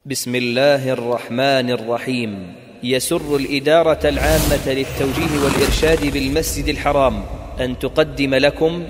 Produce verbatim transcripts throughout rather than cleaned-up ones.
بسم الله الرحمن الرحيم. يسر الإدارة العامة للتوجيه والإرشاد بالمسجد الحرام أن تقدم لكم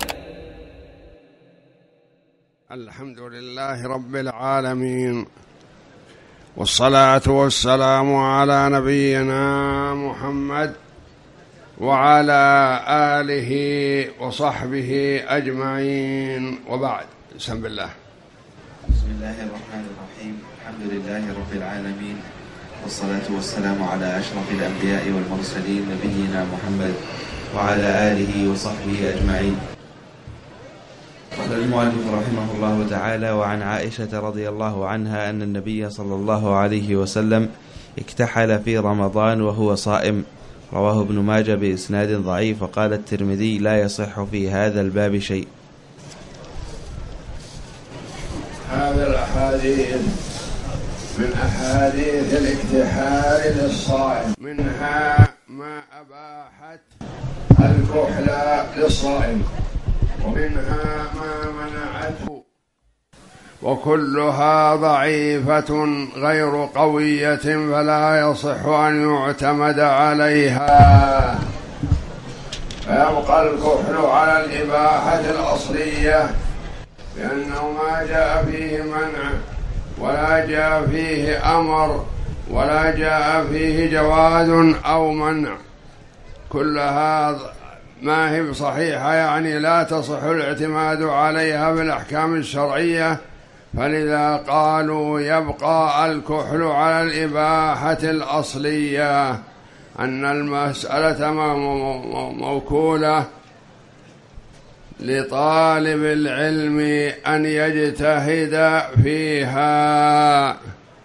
الحمد لله رب العالمين، والصلاة والسلام على نبينا محمد وعلى آله وصحبه أجمعين، وبعد. بسم الله. بسم الله الرحمن الرحيم. الحمد لله رب العالمين، والصلاة والسلام على أشرف الأنبياء والمرسلين نبينا محمد وعلى آله وصحبه أجمعين. قال المؤلف رحمه الله تعالى: وعن عائشة رضي الله عنها أن النبي صلى الله عليه وسلم اكتحل في رمضان وهو صائم، رواه ابن ماجه بإسناد ضعيف، وقال الترمذي: لا يصح في هذا الباب شيء. هذا الأحاديث من أحاديث الاكتحال للصائم، منها ما أباحت الكحل للصائم، ومنها ما منعته، وكلها ضعيفة غير قوية، فلا يصح أن يعتمد عليها، فيبقى الكحل على الإباحة الأصلية، لأنه ما جاء فيه منع ولا جاء فيه أمر ولا جاء فيه جواز أو منع، كلها ما هي بصحيحة، يعني لا تصح الاعتماد عليها بالأحكام الشرعية، فلذا قالوا يبقى الكحل على الإباحة الأصلية، أن المسألة موكولة لطالب العلم أن يجتهد فيها.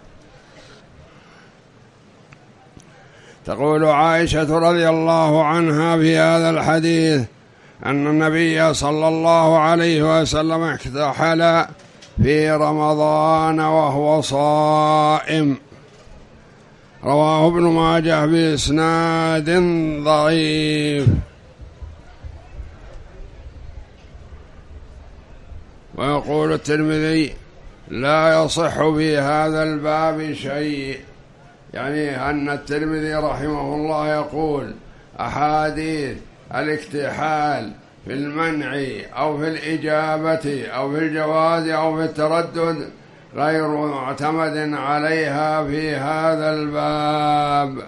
تقول عائشة رضي الله عنها في هذا الحديث أن النبي صلى الله عليه وسلم اكتحل في رمضان وهو صائم، رواه ابن ماجه بإسناد ضعيف. ويقول الترمذي: لا يصح في هذا الباب شيء، يعني أن الترمذي رحمه الله يقول أحاديث الاكتحال في المنع أو في الإجابة أو في الجواز أو في التردد غير معتمد عليها في هذا الباب،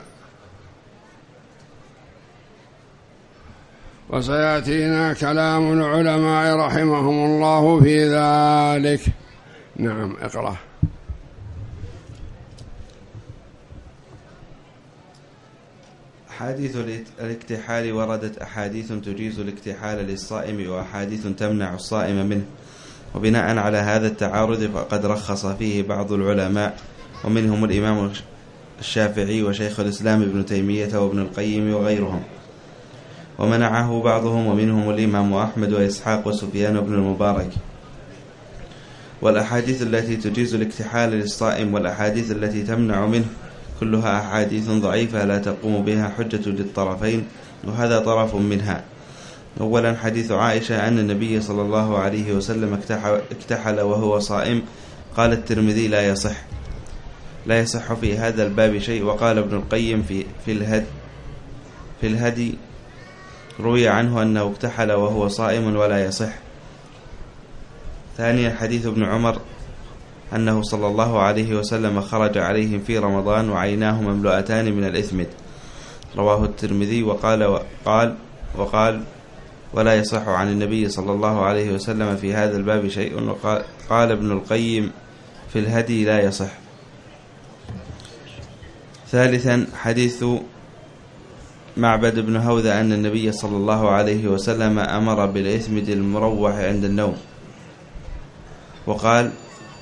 وسيأتينا كلام العلماء رحمهم الله في ذلك. نعم، اقرأ. أحاديث الاكتحال: وردت أحاديث تجيز الاكتحال للصائم، وأحاديث تمنع الصائم منه، وبناء على هذا التعارض فقد رخص فيه بعض العلماء، ومنهم الإمام الشافعي وشيخ الإسلام ابن تيمية وابن القيم وغيرهم، ومنعه بعضهم، ومنهم الإمام أحمد وإسحاق وسفيان بن المبارك. والأحاديث التي تجيز الاكتحال للصائم والأحاديث التي تمنع منه كلها أحاديث ضعيفة لا تقوم بها حجة للطرفين، وهذا طرف منها. أولا، حديث عائشة أن النبي صلى الله عليه وسلم اكتحل وهو صائم، قال الترمذي: لا يصح لا يصح في هذا الباب شيء. وقال ابن القيم في في الهدي في الهدي روي عنه أنه اكتحل وهو صائم ولا يصح. ثانيا، حديث ابن عمر أنه صلى الله عليه وسلم خرج عليهم في رمضان وعيناه مملوءتان من الإثمد، رواه الترمذي، وقال وقال وقال ولا يصح عن النبي صلى الله عليه وسلم في هذا الباب شيء. وقال قال ابن القيم في الهدي: لا يصح. ثالثا، حديث معبد بن هوذة أن النبي صلى الله عليه وسلم أمر بالإثمد المروح عند النوم، وقال: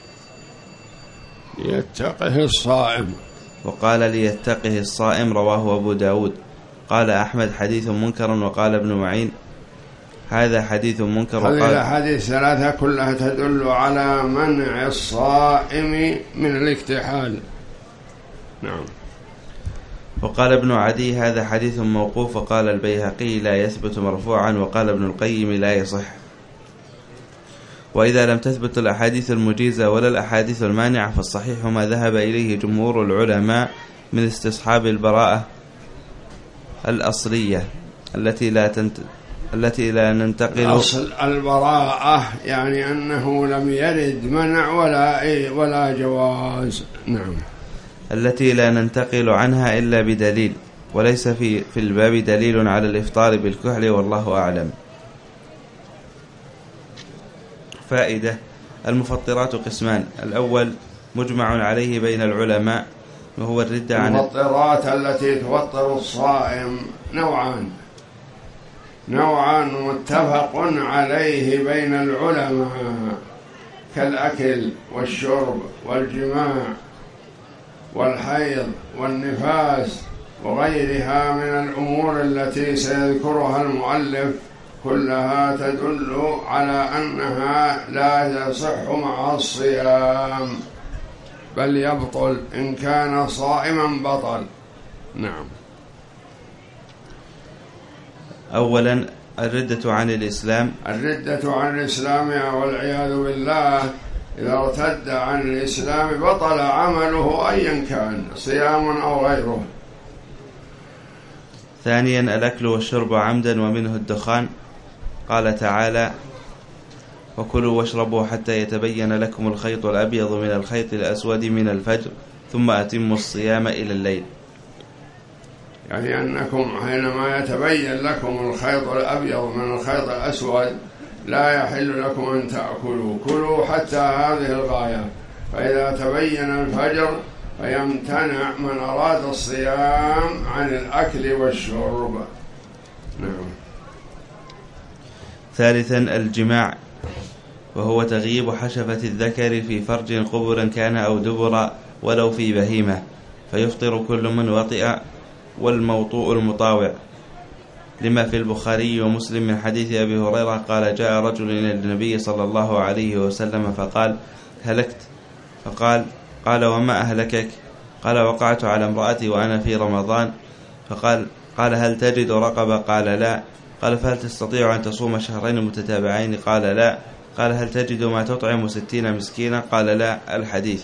ليتقه الصائم وقال ليتقه الصائم، رواه أبو داود. قال أحمد: حديث منكر. وقال ابن معين: هذا حديث منكر. هذه الأحاديث ثلاثة كلها تدل على منع الصائم من الاكتحال. نعم. وقال ابن عدي: هذا حديث موقوف. وقال البيهقي: لا يثبت مرفوعا. وقال ابن القيم: لا يصح. وإذا لم تثبت الأحاديث المجيزة ولا الأحاديث المانعة فالصحيح ما ذهب إليه جمهور العلماء من استصحاب البراءة الأصلية التي لا تنت... التي لا ننتقل. أصل البراءة يعني أنه لم يرد منع ولا إيه ولا جواز. نعم. التي لا ننتقل عنها إلا بدليل، وليس في في الباب دليل على الإفطار بالكحل والله أعلم. فائدة: المفطرات قسمان: الأول مجمع عليه بين العلماء وهو الردة عن المفطرات التي تفطر الصائم نوعان نوعان متفق عليه بين العلماء كالأكل والشرب والجماع والحيض والنفاس وغيرها من الأمور التي سيذكرها المؤلف، كلها تدل على أنها لا يصح مع الصيام بل يبطل، إن كان صائما بطل. نعم. أولا الردة عن الإسلام. الردة عن الإسلام والعياذ بالله، إذا ارتد عن الإسلام بطل عمله أيا كان صيام أو غيره. ثانيا الأكل والشرب عمدا ومنه الدخان، قال تعالى: وكلوا واشربوا حتى يتبين لكم الخيط الأبيض من الخيط الأسود من الفجر ثم أتموا الصيام إلى الليل. يعني أنكم حينما يتبين لكم الخيط الأبيض من الخيط الأسود لا يحل لكم أن تأكلوا، كلوا حتى هذه الغاية، فإذا تبين الفجر فيمتنع من أراد الصيام عن الأكل والشرب. نعم. ثالثا الجماع، وهو تغييب حشفة الذكر في فرج قبرا كان أو دبرا ولو في بهيمة، فيفطر كل من وطئ والموطوء المطاوع، لما في البخاري ومسلم من حديث أبي هريرة قال: جاء رجل إلى النبي صلى الله عليه وسلم فقال: هلكت. فقال قال وما أهلكك؟ قال: وقعت على امرأتي وأنا في رمضان. فقال قال هل تجد رقبة؟ قال لا. قال: فهل تستطيع أن تصوم شهرين متتابعين؟ قال لا. قال: هل تجد ما تطعم ستين مسكينا؟ قال لا. الحديث.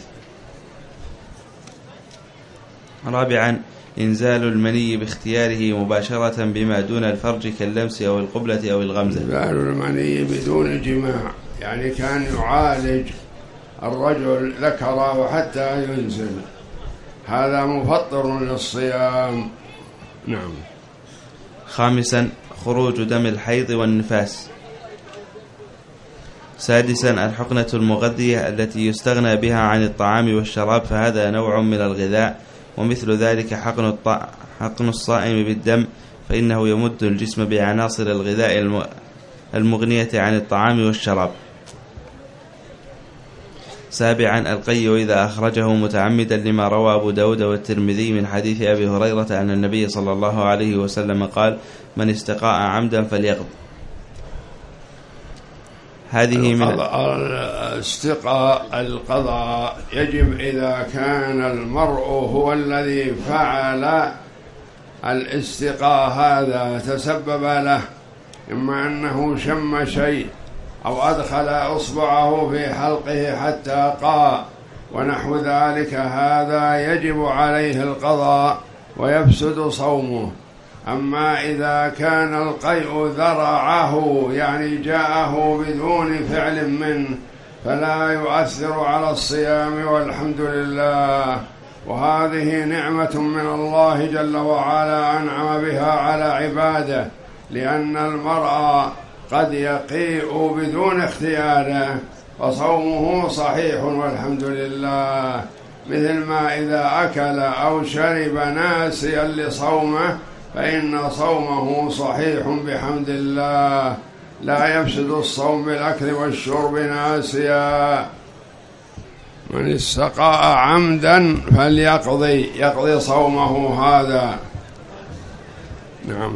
رابعا إنزال المني باختياره مباشرة بما دون الفرج كاللمس أو القبلة أو الغمزة. إنزال المني بدون جماع، يعني كان يعالج الرجل ذكره حتى ينزل، هذا مفطر للصيام. نعم. خامسا خروج دم الحيض والنفاس. سادسا الحقنة المغذية التي يستغنى بها عن الطعام والشراب، فهذا نوع من الغذاء، ومثل ذلك حقن, الط... حقن الصائم بالدم، فإنه يمد الجسم بعناصر الغذاء المغنية عن الطعام والشراب. سابعا القي إذا أخرجه متعمدا، لما روى أبو داود والترمذي من حديث أبي هريرة أن النبي صلى الله عليه وسلم قال: من استقاء عمدا فليقض. هذه من الاستقاء القضاء يجب إذا كان المرء هو الذي فعل الاستقاء هذا، تسبب له إما أنه شم شيء أو أدخل إصبعه في حلقه حتى قاء ونحو ذلك، هذا يجب عليه القضاء ويفسد صومه. أما إذا كان القيء ذرعه يعني جاءه بدون فعل منه فلا يؤثر على الصيام والحمد لله، وهذه نعمة من الله جل وعلا أنعم بها على عباده، لأن المرء قد يقيء بدون اختياره فصومه صحيح والحمد لله، مثل ما إذا أكل أو شرب ناسيا لصومه فإن صومه صحيح بحمد الله، لا يفسد الصوم بالأكل والشرب ناسيا. من استقاء عمدا فليقضي، يقضي صومه هذا. نعم.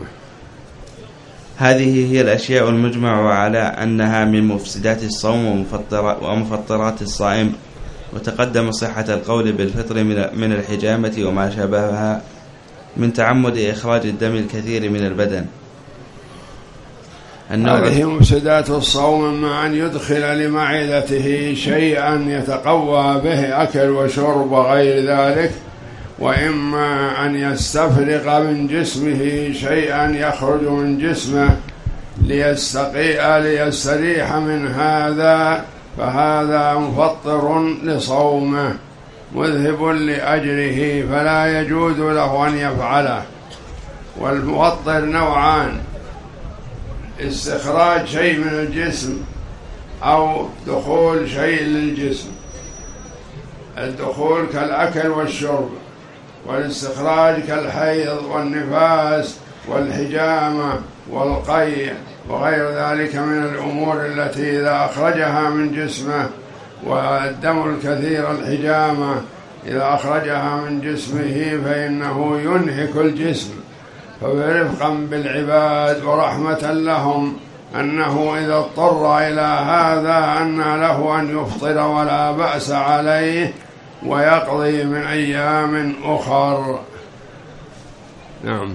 هذه هي الأشياء المجمع على أنها من مفسدات الصوم ومفطرات الصائم، وتقدم صحة القول بالفطر من الحجامة وما شابهها من تعمد إخراج الدم الكثير من البدن. هذه مفسدات الصوم، مع أن يدخل لمعدته شيئا يتقوى به أكل وشرب وغير ذلك، وإما أن يستفرغ من جسمه شيئا يخرج من جسمه ليستقيء ليستريح من هذا، فهذا مفطر لصومه مذهب لأجره، فلا يجوز له أن يفعله. والمفطر نوعان: استخراج شيء من الجسم أو دخول شيء للجسم. الدخول كالأكل والشرب، والاستخراج كالحيض والنفاس والحجامة والقيء وغير ذلك من الأمور التي إذا أخرجها من جسمه، والدم الكثير الحجامة إذا أخرجها من جسمه فإنه ينهك الجسم. فبرفقا بالعباد ورحمة لهم أنه إذا اضطر إلى هذا أن له أن يفطر ولا بأس عليه ويقضي من أيام أخر. نعم.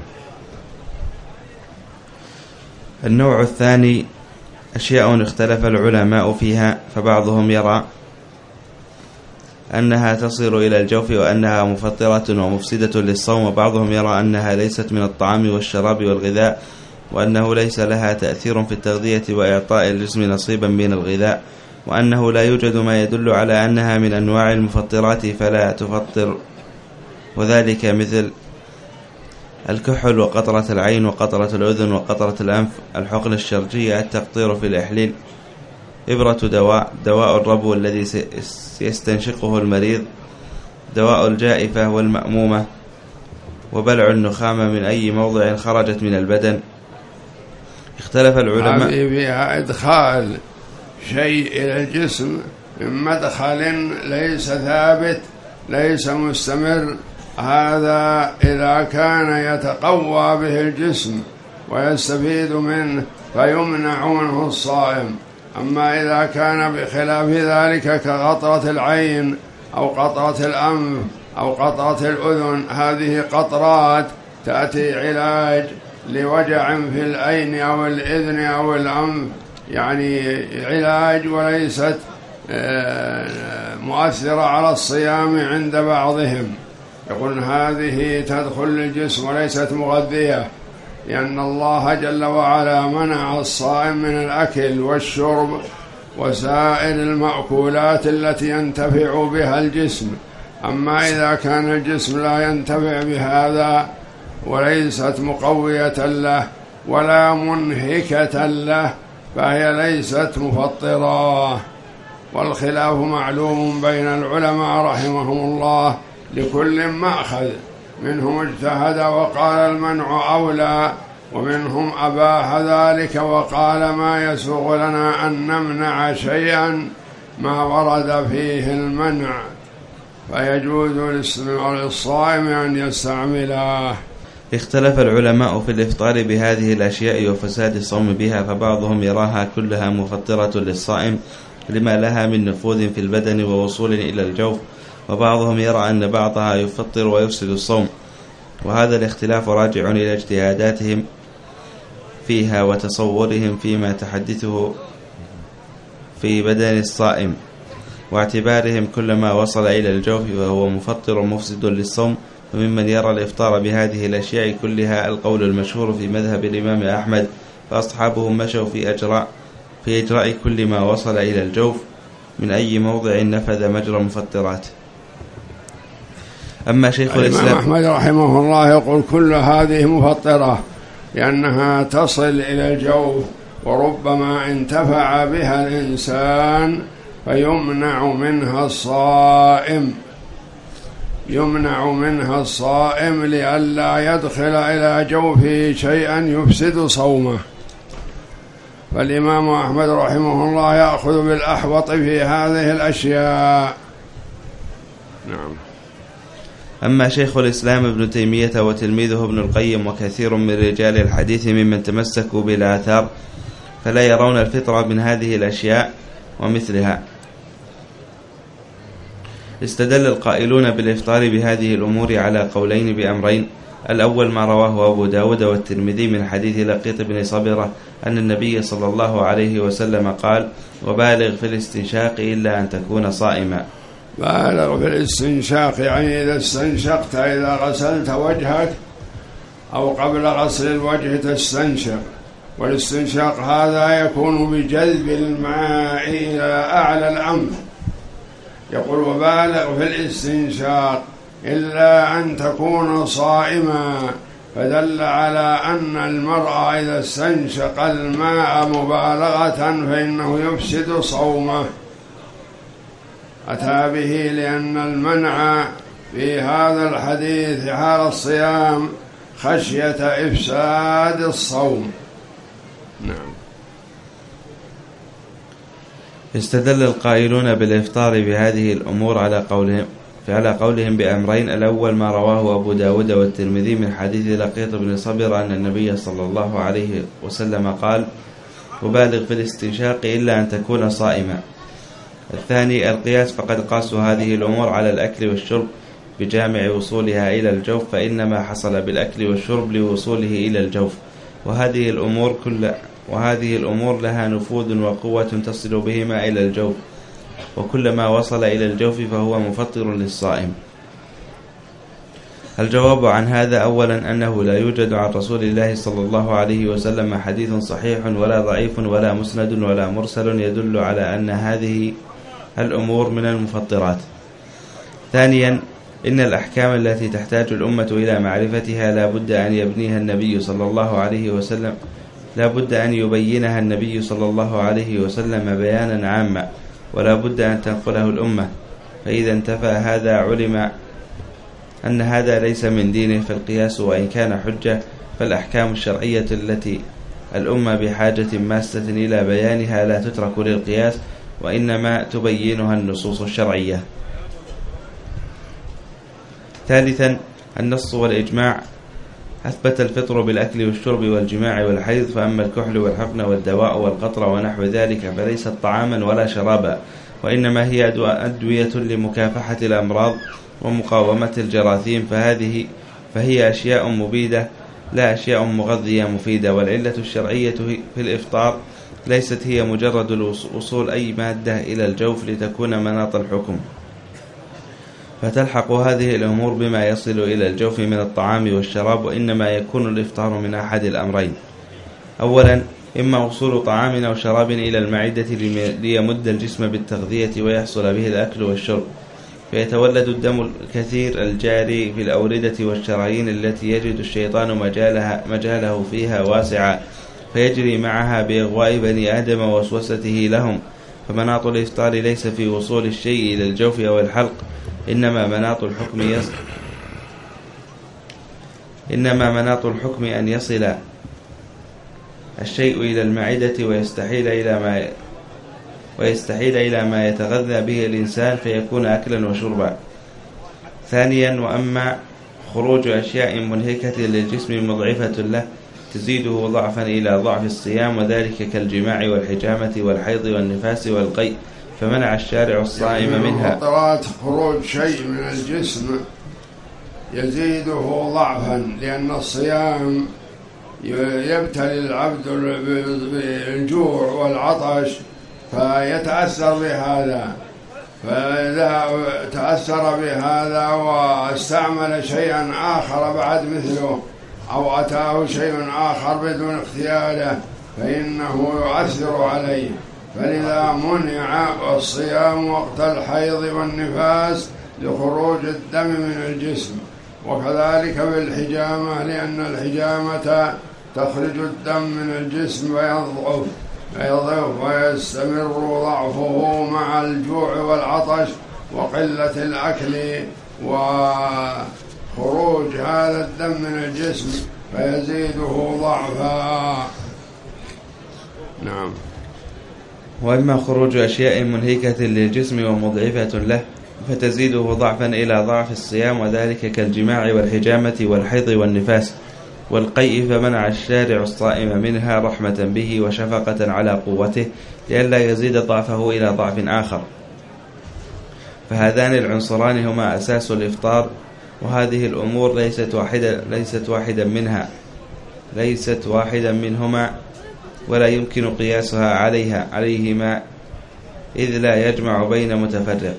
النوع الثاني أشياء اختلف العلماء فيها، فبعضهم يرى أنها تصل إلى الجوف وأنها مفطرة ومفسدة للصوم، وبعضهم يرى أنها ليست من الطعام والشراب والغذاء، وأنه ليس لها تأثير في التغذية وإعطاء الجسم نصيبا من الغذاء، وأنه لا يوجد ما يدل على أنها من أنواع المفطرات فلا تفطر، وذلك مثل الكحل وقطرة العين وقطرة الأذن وقطرة الأنف، الحقن الشرجية، التقطير في الإحليل، إبرة دواء، دواء الربو الذي يستنشقه المريض، دواء الجائفة والمأمومة، وبلع النخامة من أي موضع خرجت من البدن. اختلف العلماء. هذه فيها إدخال شيء إلى الجسم من مدخل ليس ثابت ليس مستمر، هذا إذا كان يتقوى به الجسم ويستفيد منه فيمنع منه الصائم. أما إذا كان بخلاف ذلك كقطرة العين أو قطرة الأنف أو قطرة الأذن، هذه قطرات تأتي علاج لوجع في العين أو الإذن أو الأنف، يعني علاج وليست مؤثرة على الصيام عند بعضهم. يقول هذه تدخل الجسم وليست مغذية، لأن الله جل وعلا منع الصائم من الأكل والشرب وسائر المأكولات التي ينتفع بها الجسم. أما إذا كان الجسم لا ينتفع بهذا وليست مقوية له ولا منهكة له فهي ليست مفطرة. والخلاف معلوم بين العلماء رحمهم الله، لكل مأخذ، منهم اجتهد وقال المنع أولى، ومنهم أباح ذلك وقال ما يسوغ لنا أن نمنع شيئا ما ورد فيه المنع، فيجوز للصائم أن يستعمله. اختلف العلماء في الإفطار بهذه الأشياء وفساد الصوم بها، فبعضهم يراها كلها مفطرة للصائم لما لها من نفوذ في البدن ووصول إلى الجوف، وبعضهم يرى أن بعضها يفطر ويفسد الصوم، وهذا الاختلاف راجع إلى اجتهاداتهم فيها وتصورهم فيما تحدثه في بدن الصائم، واعتبارهم كل ما وصل إلى الجوف وهو مفطر مفسد للصوم. وممن يرى الإفطار بهذه الأشياء كلها القول المشهور في مذهب الإمام أحمد، فأصحابه مشوا في إجراء في إجراء كل ما وصل إلى الجوف من أي موضع نفذ مجرى المفطرات. أما شيخ الإسلام الإمام أحمد رحمه الله يقول كل هذه مفطرة، لأنها تصل إلى الجوف وربما انتفع بها الإنسان فيمنع منها الصائم يمنع منها الصائم لئلا يدخل إلى جوفه شيئا يفسد صومه. فالإمام أحمد رحمه الله يأخذ بالأحوط في هذه الأشياء. نعم. أما شيخ الإسلام ابن تيمية وتلميذه ابن القيم وكثير من رجال الحديث ممن تمسكوا بالآثار فلا يرون الفطرة من هذه الأشياء ومثلها. استدل القائلون بالإفطار بهذه الأمور على قولين بأمرين: الأول ما رواه أبو داود والترمذي من حديث لقيط بن صبرة أن النبي صلى الله عليه وسلم قال: وبالغ في الاستنشاق إلا أن تكون صائما. بالغ في الاستنشاق يعني إذا استنشقت، إذا غسلت وجهك أو قبل غسل الوجه تستنشق، والاستنشاق هذا يكون بجذب الماء إلى أعلى الأنف. يقول: وبالغ في الاستنشاق إلا أن تكون صائما، فدل على أن المرء إذا استنشق الماء مبالغة فإنه يفسد صومه. أتى به لأن المنع في هذا الحديث حال الصيام خشية إفساد الصوم. نعم. استدل القائلون بالإفطار بهذه الأمور على قولهم على قولهم بأمرين: الأول ما رواه أبو داود والترمذي من حديث لقيط بن صبر أن النبي صلى الله عليه وسلم قال: وبالغ في الاستنشاق إلا أن تكون صائما. الثاني القياس، فقد قاسوا هذه الأمور على الأكل والشرب بجامع وصولها إلى الجوف، فإنما حصل بالأكل والشرب لوصوله إلى الجوف، وهذه الأمور كل وهذه الأمور لها نفوذ وقوة تصل بهما إلى الجوف، وكلما وصل إلى الجوف فهو مفطر للصائم. الجواب عن هذا: أولا أنه لا يوجد عن رسول الله صلى الله عليه وسلم حديث صحيح ولا ضعيف ولا مسند ولا مرسل يدل على أن هذه الأمور من المفطرات. ثانيا إن الأحكام التي تحتاج الأمة إلى معرفتها لا بد أن يبنيها النبي صلى الله عليه وسلم لا بد أن يبينها النبي صلى الله عليه وسلم بيانا عاما، ولا بد أن تنقله الأمة، فإذا انتفى هذا علم أن هذا ليس من دينه. فالقياس وإن كان حجة، فالأحكام الشرعية التي الأمة بحاجة ماسة إلى بيانها لا تترك للقياس، وإنما تبينها النصوص الشرعية. ثالثا النص والإجماع أثبت الفطر بالأكل والشرب والجماع والحيض، فأما الكحل والحقن والدواء والقطر ونحو ذلك فليست طعاما ولا شرابا، وإنما هي أدوية لمكافحة الأمراض ومقاومة الجراثيم، فهذه فهي أشياء مبيدة لا أشياء مغذية مفيدة. والعلة الشرعية في الإفطار ليست هي مجرد وصول أي مادة إلى الجوف لتكون مناط الحكم، فتلحق هذه الأمور بما يصل إلى الجوف من الطعام والشراب، وإنما يكون الإفطار من أحد الأمرين: أولا إما وصول طعام أو شراب إلى المعدة ليمد الجسم بالتغذية ويحصل به الأكل والشرب، فيتولد الدم الكثير الجاري في الأوردة والشرايين التي يجد الشيطان مجالها مجاله فيها واسعا، فيجري معها بإغواء بني آدم ووسوسته لهم. فمناط الإفطار ليس في وصول الشيء إلى الجوف أو الحلق، إنما مناط الحكم يصل إنما مناط الحكم أن يصل الشيء إلى المعدة ويستحيل إلى ما ويستحيل إلى ما يتغذى به الإنسان فيكون أكلا وشربا. ثانيا وأما خروج أشياء منهكة للجسم مضعفة له تزيده ضعفا إلى ضعف الصيام، وذلك كالجماع والحجامة والحيض والنفاس والقيء، فمنع الشارع الصائم منها. مفطرات خروج شيء من الجسم يزيده ضعفا، لأن الصيام يبتلي العبد بالجوع والعطش فيتأثر بهذا، فإذا تأثر بهذا واستعمل شيئا آخر بعد مثله أو أتاه شيء آخر بدون اختياره فإنه يؤثر عليه. فلذا منع الصيام وقت الحيض والنفاس لخروج الدم من الجسم، وكذلك بالحجامة لأن الحجامة تخرج الدم من الجسم ويضعف فيضعف ويستمر ضعفه مع الجوع والعطش وقلة الأكل وخروج هذا الدم من الجسم فيزيده ضعفا. نعم. وإما خروج أشياء منهكة للجسم ومضعفة له فتزيده ضعفا إلى ضعف الصيام، وذلك كالجماع والحجامة والحيض والنفاس والقيء، فمنع الشارع الصائم منها رحمة به وشفقة على قوته لئلا يزيد ضعفه إلى ضعف آخر. فهذان العنصران هما أساس الإفطار وهذه الأمور ليست واحدة ليست واحدا منها ليست واحدا منهما ولا يمكن قياسها عليها عليهما إذ لا يجمع بين متفرق.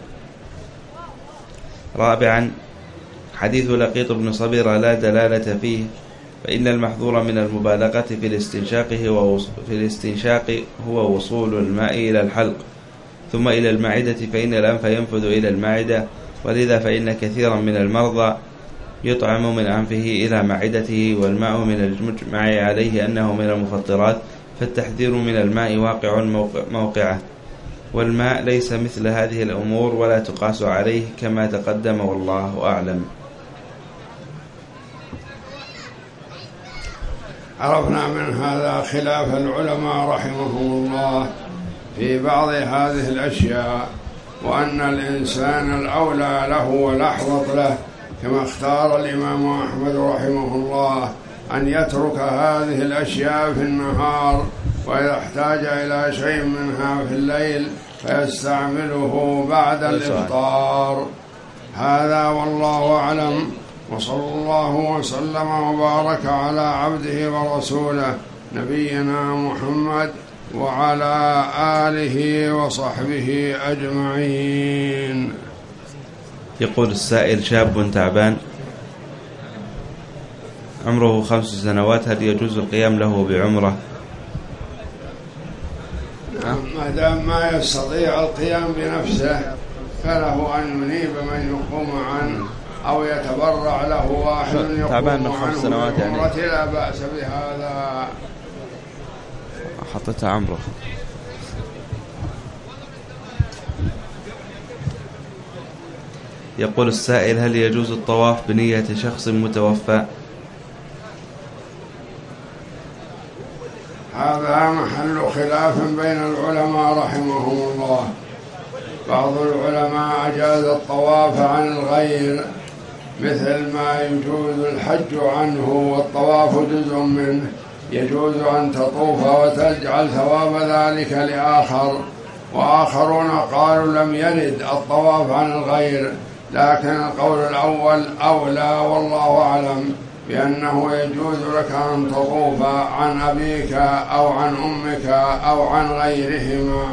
رابعا حديث لقيط بن صبيرة لا دلالة فيه، فإن المحظور من المبالغة في الاستنشاق هو في الاستنشاق هو وصول الماء إلى الحلق ثم إلى المعدة، فإن الأنف ينفذ إلى المعدة، ولذا فإن كثيرا من المرضى يطعم من أنفه إلى معدته، والماء من المجمع عليه أنه من المفطرات، فالتحذير من الماء واقع موقعه، والماء ليس مثل هذه الأمور ولا تقاس عليه كما تقدم، والله أعلم. عرفنا من هذا خلاف العلماء رحمهم الله في بعض هذه الأشياء، وأن الإنسان الأولى له والأحوط له كما اختار الإمام أحمد رحمه الله أن يترك هذه الأشياء في النهار، وإذا احتاج إلى شيء منها في الليل فيستعمله بعد الإفطار. هذا والله أعلم، وصلى الله وسلم وبارك على عبده ورسوله نبينا محمد وعلى آله وصحبه أجمعين. يقول السائل: شاب تعبان عمره خمس سنوات، هل يجوز القيام له بعمرة؟ ما دام ما يستطيع القيام بنفسه فله أن ينيب من يقوم عنه أو يتبرع له واحد يقوم عنه بعمرة، يعني لا بأس بهذا. حطتها عمره. يقول السائل: هل يجوز الطواف بنية شخص متوفى؟ هذا محل خلاف بين العلماء رحمهم الله. بعض العلماء أجاز الطواف عن الغير، مثل ما يجوز الحج عنه والطواف جزء منه، يجوز أن تطوف وتجعل ثواب ذلك لآخر. وآخرون قالوا لم يرد الطواف عن الغير، لكن القول الأول أولى والله أعلم، بأنه يجوز لك أن تطوف عن أبيك أو عن أمك أو عن غيرهما.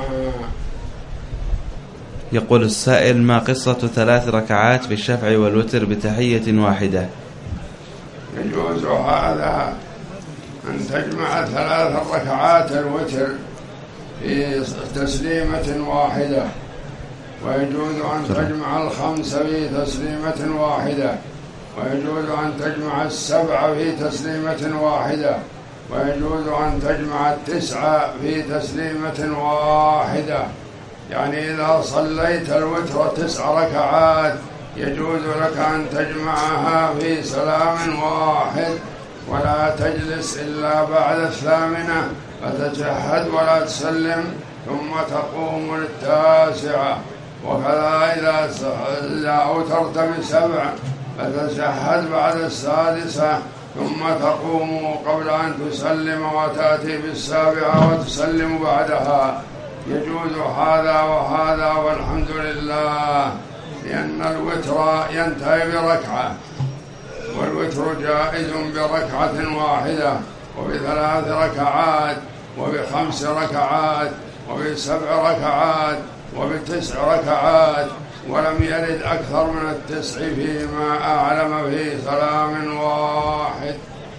يقول السائل: ما قصة ثلاث ركعات في الشفع والوتر بتحية واحدة؟ يجوز هذا أن تجمع ثلاث ركعات الوتر في تسليمة واحدة، ويجوز أن تجمع الخمس في تسليمة واحدة، ويجوز أن تجمع السبع في تسليمة واحدة، ويجوز أن تجمع التسعة في تسليمة واحدة. يعني إذا صليت الوتر تسع ركعات يجوز لك أن تجمعها في سلام واحد، ولا تجلس إلا بعد الثامنة فتشهد ولا تسلم ثم تقوم للتاسعة. وكذا إذا أوترت بسبع فتشهد بعد السادسة ثم تقوم قبل أن تسلم وتأتي بالسابعة وتسلم بعدها. يجوز هذا وهذا والحمد لله، لأن الوتر ينتهي بركعة، والوتر جائز بركعة واحدة وبثلاث ركعات وبخمس ركعات وبسبع ركعات وبتسع ركعات، ولم يرد أكثر من التسع فيما أعلم في سلام واحد.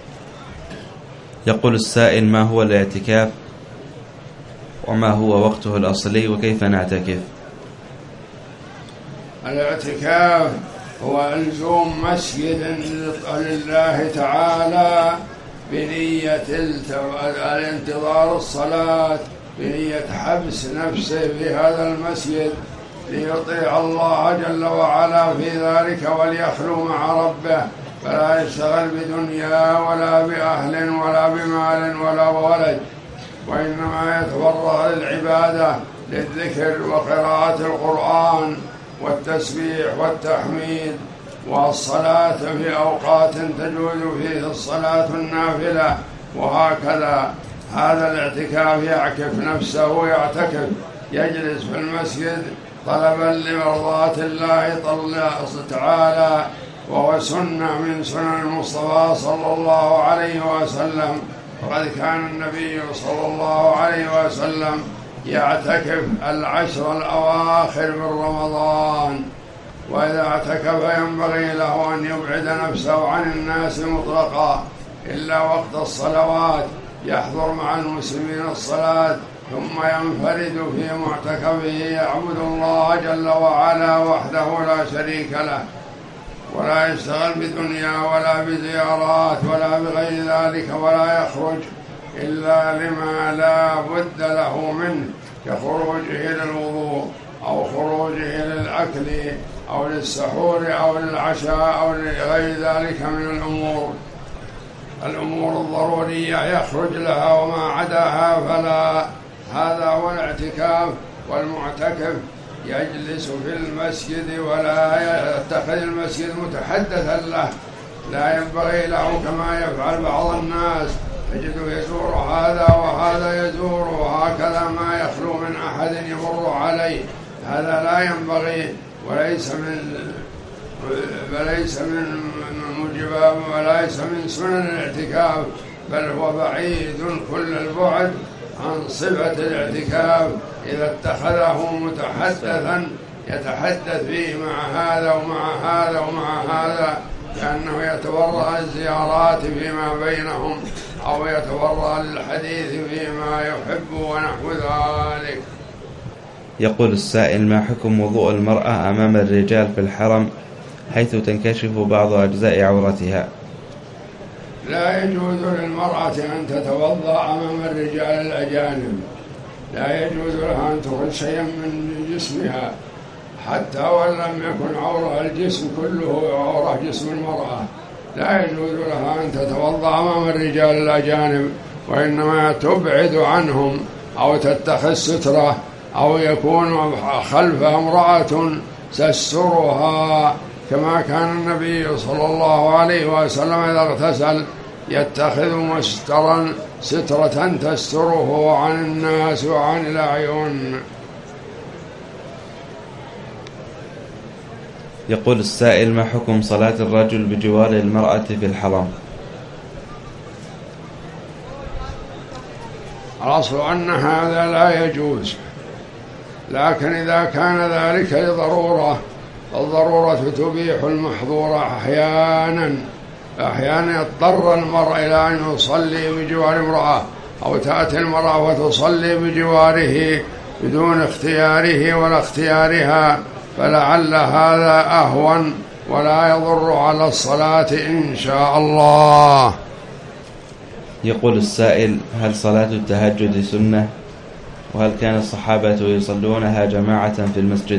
يقول السائل: ما هو الاعتكاف وما هو وقته الأصلي وكيف نعتكف؟ الاعتكاف هو لزوم مسجد لله تعالى بنية الانتظار الصلاة، بنية حبس نفسه في هذا المسجد ليطيع الله جل وعلا في ذلك وليخلو مع ربه، فلا يشتغل بدنيا ولا بأهل ولا بمال ولا ولد، وإنما يتفرغ للعبادة للذكر وقراءة القرآن والتسبيح والتحميد والصلاة في أوقات تجوز فيه الصلاة النافلة، وهكذا. هذا الاعتكاف يعكف نفسه ويعتكف، يجلس في المسجد طلبا لمرضاة الله تعالى وهو سنة من سنن المصطفى صلى الله عليه وسلم. وقد كان النبي صلى الله عليه وسلم يعتكف العشر الأواخر من رمضان، وإذا اعتكف ينبغي له أن يبعد نفسه عن الناس مطلقا إلا وقت الصلوات، يحضر مع المسلمين الصلاة ثم ينفرد في معتكفه يعبد الله جل وعلا وحده لا شريك له، ولا يشتغل بدنيا ولا بزيارات ولا بغير ذلك، ولا يخرج إلا لما لا بد له منه كخروجه للوضوء أو خروجه للأكل أو للسحور أو للعشاء أو لغير ذلك من الأمور الأمور الضرورية يخرج لها، وما عداها فلا. هذا هو الاعتكاف. والمعتكف يجلس في المسجد ولا يتخذ المسجد متحدثا له، لا ينبغي له كما يفعل بعض الناس، تجده يزور هذا وهذا يزور، وهكذا ما يخلو من أحد يمر عليه. هذا لا ينبغي، وليس من وليس من موجبات وليس من سنن الاعتكاف، بل هو بعيد كل البعد عن صفة الاعتكاف. إذا اتخذه متحدثا يتحدث فيه مع هذا ومع هذا ومع هذا، كأنه يتورع الزيارات فيما بينهم أو يتورع الحديث فيما يحب ونحو ذلك. يقول السائل: ما حكم وضوء المرأة أمام الرجال في الحرم حيث تنكشف بعض أجزاء عورتها؟ لا يجوز للمرأة أن تتوضأ أمام الرجال الأجانب، لا يجوز لها أن تخرج شيئا من جسمها، حتى وإن لم يكن عورة الجسم كله عورة جسم المرأة، لا يجوز لها أن تتوضأ أمام الرجال الأجانب، وإنما تبعد عنهم أو تتخذ سترة أو يكون خلفها امرأة تسترها، كما كان النبي صلى الله عليه وسلم إذا اغتسل يتخذ مسترا سترة تستره عن الناس وعن الأعين. يقول السائل: ما حكم صلاة الرجل بجوار المرأة في الحرم؟ الأصل أن هذا لا يجوز، لكن إذا كان ذلك لضرورة، الضرورة تبيح المحظور أحيانا. أحيانا يضطر المرء إلى أن يصلي بجوار امرأة، أو تأتي المرأة وتصلي بجواره بدون اختياره ولا اختيارها، فلعل هذا أهون ولا يضر على الصلاة إن شاء الله. يقول السائل: هل صلاة التهجد سنة؟ وهل كان الصحابة يصلونها جماعة في المسجد؟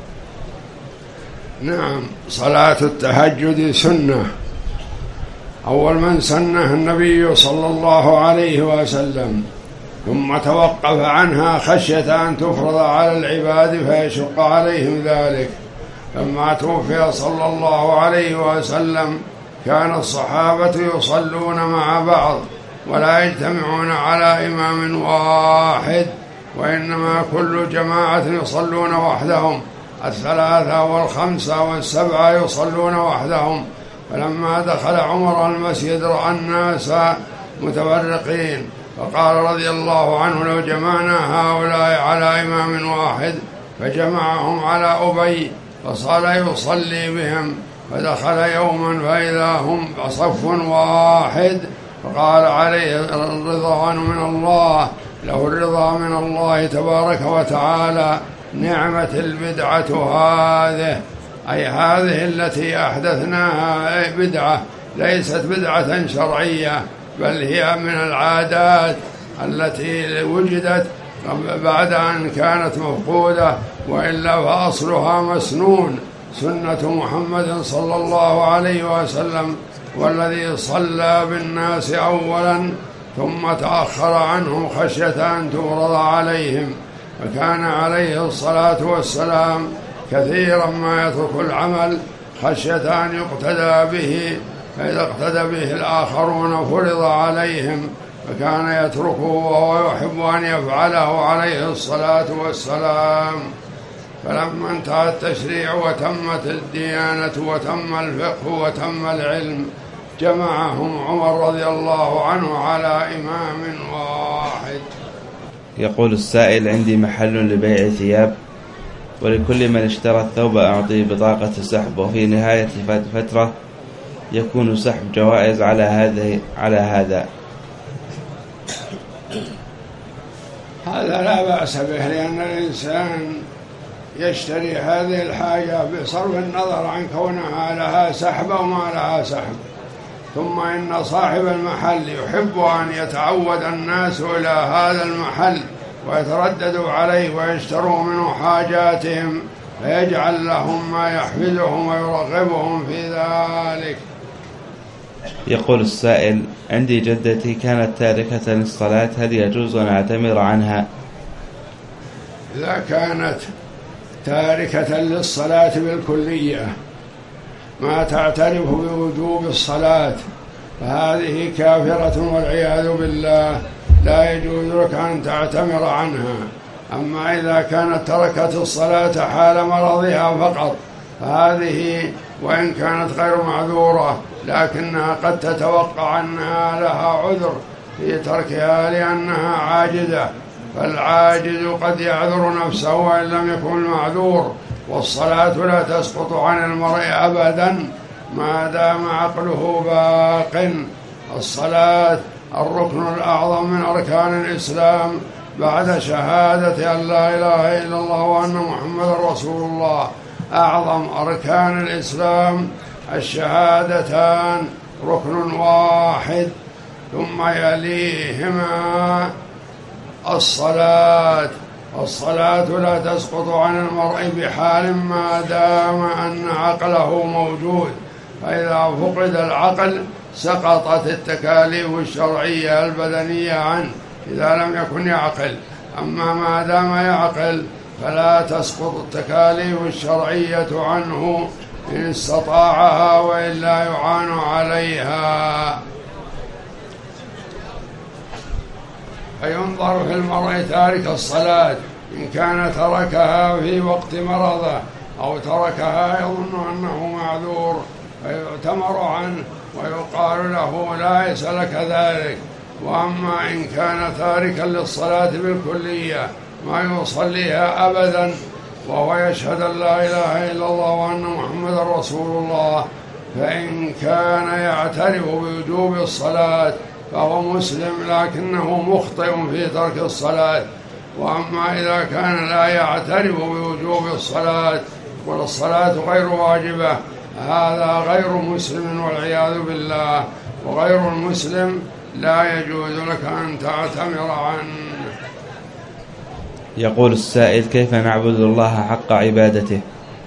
نعم، صلاة التهجد سنة. أول من سنه النبي صلى الله عليه وسلم، ثم توقف عنها خشية أن تفرض على العباد فيشق عليهم ذلك. لما توفي صلى الله عليه وسلم كان الصحابة يصلون مع بعض ولا يجتمعون على إمام واحد، وإنما كل جماعة يصلون وحدهم، الثلاثة والخمسة والسبعة يصلون وحدهم. فلما دخل عمر المسجد رأى الناس متفرقين، فقال رضي الله عنه: لو جمعنا هؤلاء على إمام واحد، فجمعهم على أبي فصار يصلي بهم. فدخل يوما فإذا هم صف واحد، فقال عليه الرضوان من الله، له الرضا من الله تبارك وتعالى: نعمة البدعة هذه، أي هذه التي أحدثناها بدعة، ليست بدعة شرعية، بل هي من العادات التي وجدت بعد أن كانت مفقودة، وإلا فأصلها مسنون، سنة محمد صلى الله عليه وسلم، والذي صلى بالناس أولا ثم تأخر عنهم خشية أن تفرض عليهم. فكان عليه الصلاة والسلام كثيرا ما يترك العمل خشية أن يقتدى به، فإذا اقتدى به الآخرون فرض عليهم، فكان يتركه وهو يحب أن يفعله عليه الصلاة والسلام. فلما انتهى التشريع وتمت الديانة وتم الفقه وتم العلم جمعهم عمر رضي الله عنه على إمام واحد. يقول السائل: عندي محل لبيع ثياب، ولكل من اشترى الثوب أعطيه بطاقة سحب، وفي نهاية فترة يكون سحب جوائز على هذه على هذا هذا لا بأس به، لأن الإنسان يشتري هذه الحاجة بصرف النظر عن كونها لها سحب أو ما لها سحب. ثم إن صاحب المحل يحب أن يتعود الناس إلى هذا المحل ويترددوا عليه ويشتروا منه حاجاتهم، فيجعل لهم ما يحفزهم ويرغبهم في ذلك. يقول السائل: عندي جدتي كانت تاركة للصلاة، هل يجوز أن أعتمر عنها؟ إذا كانت تاركة للصلاة بالكلية ما تعترف بوجوب الصلاة فهذه كافرة والعياذ بالله، لا يجوز لك أن تعتمر عنها. أما إذا كانت تركت الصلاة حال مرضها فقط فهذه وإن كانت غير معذورة لكنها قد تتوقع أنها لها عذر في تركها لأنها عاجزة، فالعاجز قد يعذر نفسه وإن لم يكن معذور. والصلاة لا تسقط عن المرء أبدا ما دام عقله باق. الصلاة الركن الأعظم من أركان الإسلام بعد شهادة أن لا إله إلا الله وأن محمد رسول الله. أعظم أركان الإسلام الشهادتان ركن واحد، ثم يليهما الصلاة. الصلاة لا تسقط عن المرء بحال ما دام أن عقله موجود، فإذا فقد العقل سقطت التكاليف الشرعية البدنية عنه إذا لم يكن يعقل. أما ما دام يعقل فلا تسقط التكاليف الشرعية عنه إن استطاعها وإلا يعان عليها. فينظر في المرء تارك الصلاة إن كان تركها في وقت مرضه أو تركها يظن أنه معذور فيؤتمر عنه ويقال له ليس لك ذلك. وأما إن كان تاركا للصلاة بالكلية ما يصليها أبدا وهو يشهد أن لا إله إلا الله وأن محمد رسول الله، فإن كان يعترف بوجوب الصلاة فهو مسلم لكنه مخطئ في ترك الصلاة. وأما إذا كان لا يعترف بوجوب الصلاة والصلاة غير واجبة هذا غير مسلم والعياذ بالله. وغير المسلم لا يجوز لك أن تعتمر عنه. يقول السائل: كيف نعبد الله حق عبادته؟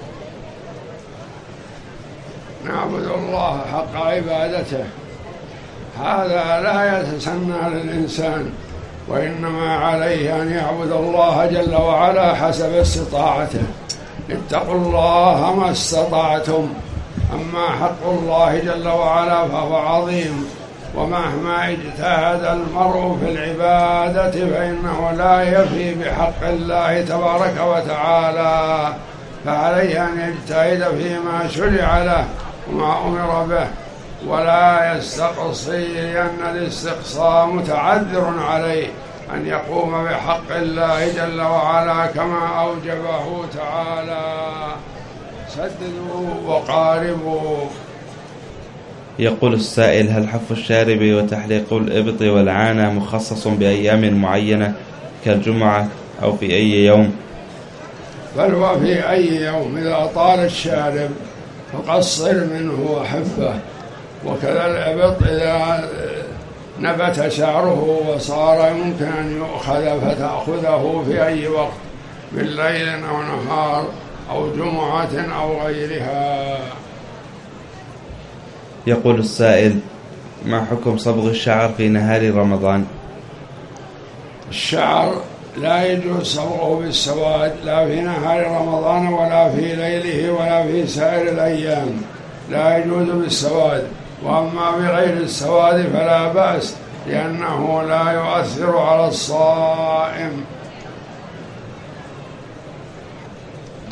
نعبد الله حق عبادته هذا لا يتسنى للإنسان، وإنما عليه أن يعبد الله جل وعلا حسب استطاعته. اتقوا الله ما استطعتم. أما حق الله جل وعلا فهو عظيم، ومهما اجتهد المرء في العبادة فإنه لا يفي بحق الله تبارك وتعالى، فعليه أن يجتهد فيما شرع له وما أمر به، ولا يستقصي لأن الاستقصاء متعذر عليه أن يقوم بحق الله جل وعلا كما أوجبه تعالى. سددوا وقاربوا. يقول السائل: هل حف الشارب وتحليق الإبط والعانة مخصص بأيام معينة كالجمعة أو في أي يوم؟ بل وفي أي يوم إذا طال الشارب فقصر منه وحفه، وكذا الإبط إذا نبت شعره وصار يمكن أن يؤخذ فتأخذه في أي وقت من ليل أو نهار أو جمعة أو غيرها. يقول السائل: ما حكم صبغ الشعر في نهار رمضان؟ الشعر لا يجوز صبغه بالسواد لا في نهار رمضان ولا في ليله ولا في سائر الأيام، لا يجوز بالسواد. وأما بغير السواد فلا بأس لأنه لا يؤثر على الصائم.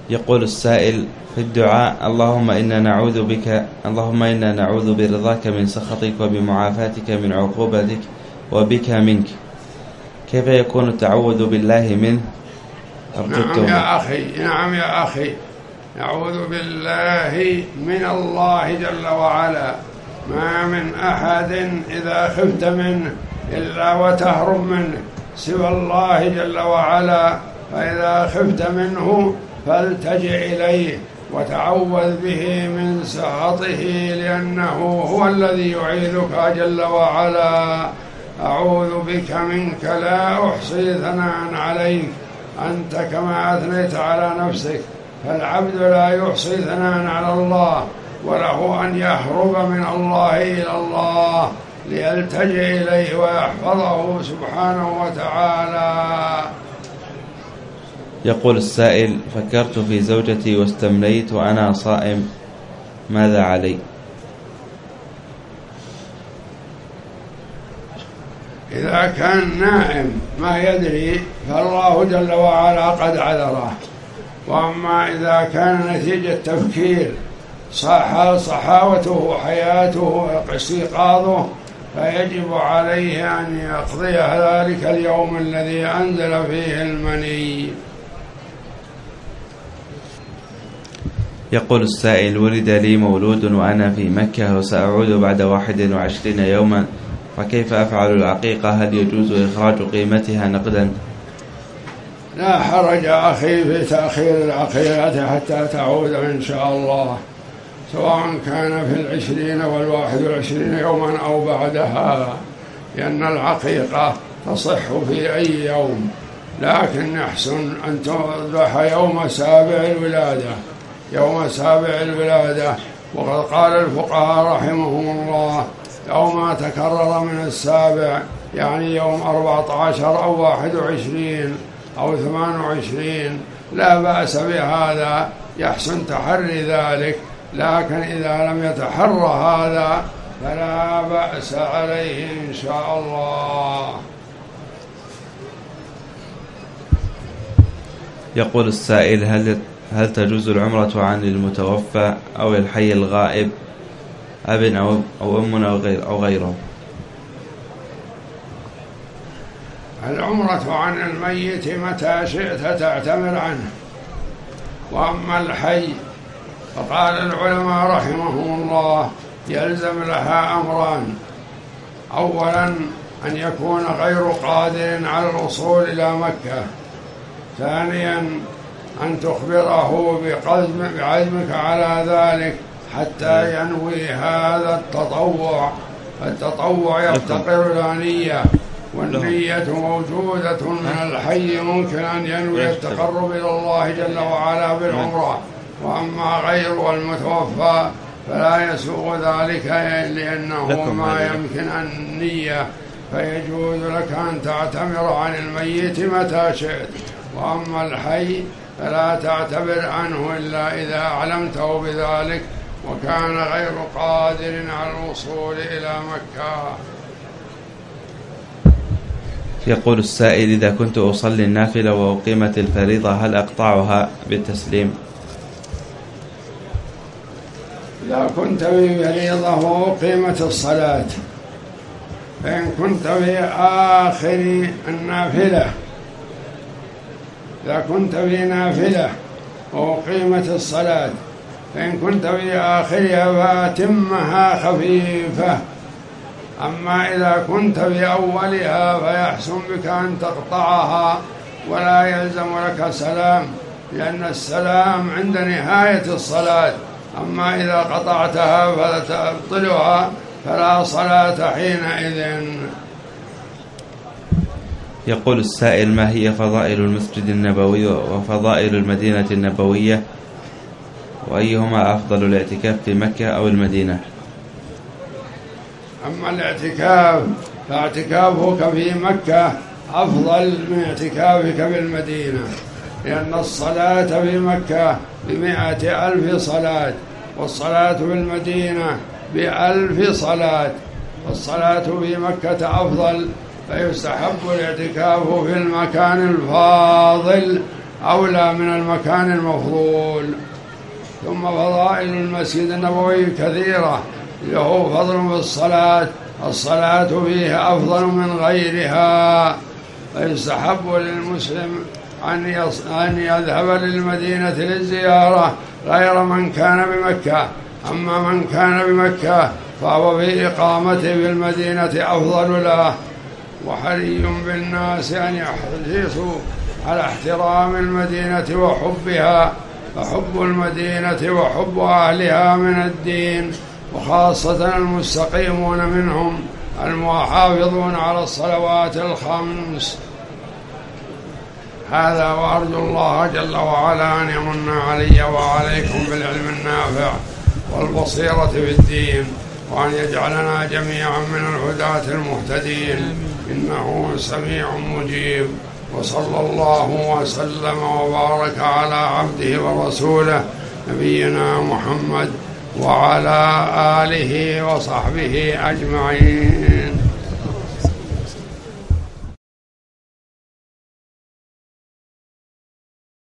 يقول السائل في الدعاء: اللهم إنا نعوذ بك اللهم إنا نعوذ برضاك من سخطك وبمعافاتك من عقوبتك وبك منك، كيف يكون التعوذ بالله منه؟ نعم يا أخي نعم يا أخي نعوذ بالله من الله جل وعلا، ما من أحد إذا خفت منه إلا وتهرب منه سوى الله جل وعلا، فإذا خفت منه فالتجئ إليه وتعوذ به من سخطه، لأنه هو الذي يعيذك جل وعلا. أعوذ بك منك لا أحصي ثناء عليك أنت كما أثنيت على نفسك، فالعبد لا يحصي ثناء على الله، وله أن يهرب من الله إلى الله ليلتجئ إليه ويحفظه سبحانه وتعالى. يقول السائل: فكرت في زوجتي واستمليت وأنا صائم، ماذا علي؟ إذا كان نائم ما يدري فالله جل وعلا قد عذره، وأما إذا كان نتيجة تفكير صح صحاوته حياته استيقاظه فيجب عليه أن يقضي ذلك اليوم الذي أنزل فيه المني. يقول السائل: ولد لي مولود وأنا في مكة وسأعود بعد واحد وعشرين يوما، فكيف أفعل العقيقة؟ هل يجوز إخراج قيمتها نقدا؟ لا حرج أخي في تأخير العقيقة حتى تعود إن شاء الله، سواء كان في العشرين والواحد والعشرين يوما أو بعدها، لأن العقيقة تصح في أي يوم، لكن يحسن أن تذبح يوم سابع الولادة يوم سابع الولادة وقد قال الفقهاء رحمهم الله: لو ما تكرر من السابع، يعني يوم أربعة عشر أو واحد وعشرين أو ثمان وعشرين، لا بأس بهذا، يحسن تحري ذلك، لكن إذا لم يتحرى هذا فلا بأس عليه إن شاء الله. يقول السائل: هل هل تجوز العمرة عن المتوفى أو الحي الغائب، أب أو أو أم أو غير أو غيره؟ العمرة عن الميت متى شئت تعتمر عنه، وأما الحي فقال العلماء رحمهم الله: يلزم لها أمران: أولا أن يكون غير قادر على الوصول إلى مكة، ثانيا أن تخبره بعزمك على ذلك حتى ينوي هذا التطوع. التطوع يفتقر إلى نية، والنية موجودة من الحي، ممكن أن ينوي التقرب إلى الله جل وعلا بالعمرة، وأما غير المتوفى فلا يسوغ ذلك لأنه ما يمكن النية، فيجوز لك أن تعتمر عن الميت متى شئت، وأما الحي فلا تعتبر عنه إلا إذا علمته بذلك وكان غير قادر على الوصول إلى مكة. يقول السائل: إذا كنت أصلي النافلة وأقيمت الفريضة هل أقطعها بالتسليم؟ إذا كنت بفريضة وأقيمت الصلاة، فإن كنت في آخر النافلة إذا كنت في نافلة وأقيمت الصلاة فإن كنت في آخرها فأتمها خفيفة، أما إذا كنت في أولها فيحسن بك أن تقطعها ولا يلزم لك سلام، لأن السلام عند نهاية الصلاة، أما إذا قطعتها فتبطلها فلا صلاة حينئذ. يقول السائل: ما هي فضائل المسجد النبوي وفضائل المدينة النبوية، وأيهما أفضل، الاعتكاف في مكة أو المدينة؟ أما الاعتكاف فاعتكافك في مكة أفضل من اعتكافك بالمدينة، لأن الصلاة في مكة بمائة ألف صلاة، والصلاة في المدينة بألف صلاة، والصلاة في مكة أفضل، فيستحب الاعتكاف في المكان الفاضل أولى من المكان المفضول. ثم فضائل المسجد النبوي كثيرة، له فضل بالصلاة، الصلاة فيه أفضل من غيرها، فيستحب للمسلم أن يذهب للمدينة للزيارة غير من كان بمكة. أما من كان بمكة فهو في إقامته في المدينة أفضل له. وحري بالناس أن يحرصوا على احترام المدينة وحبها، فحب المدينة وحب أهلها من الدين، وخاصة المستقيمون منهم المحافظون على الصلوات الخمس. هذا، وأرجو الله جل وعلا أن يمن علي وعليكم بالعلم النافع والبصيرة في الدين، وأن يجعلنا جميعا من الهداة المهتدين، إنه سميع مجيب. وصلى الله وسلم وبارك على عبده ورسوله نبينا محمد وعلى آله وصحبه أجمعين.